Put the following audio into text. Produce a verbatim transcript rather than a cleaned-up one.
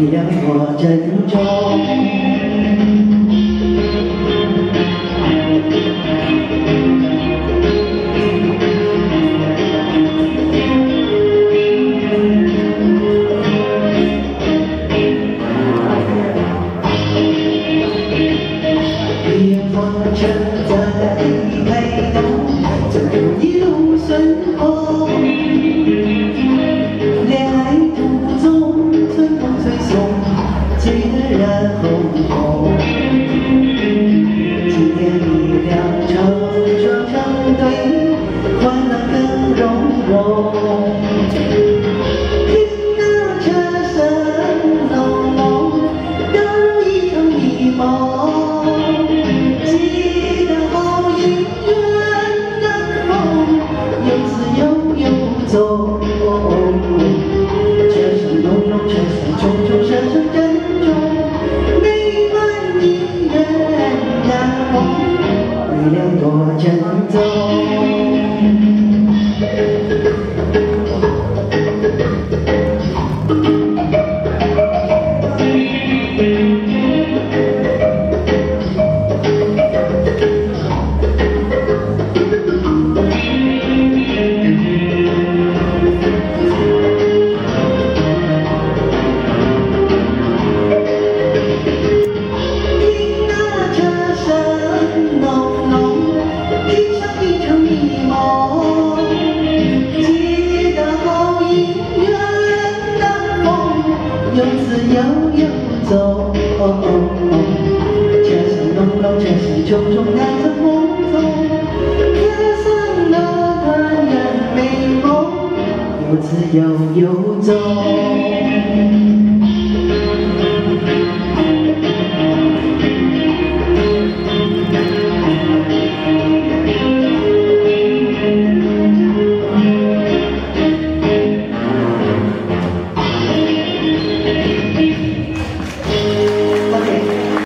谅我珍重。 一路顺风，恋爱途中春风吹送，醉得染红红。今天你俩成双成对，欢乐更融融。听那车声隆隆，掉入一场迷梦。 走，车声隆隆，车声重重，车声珍重，每晚一人难忘，为了多珍重。 游自由游走，车声隆隆，车声重重，两层风中，歌声乐团圆美梦，游自由游走。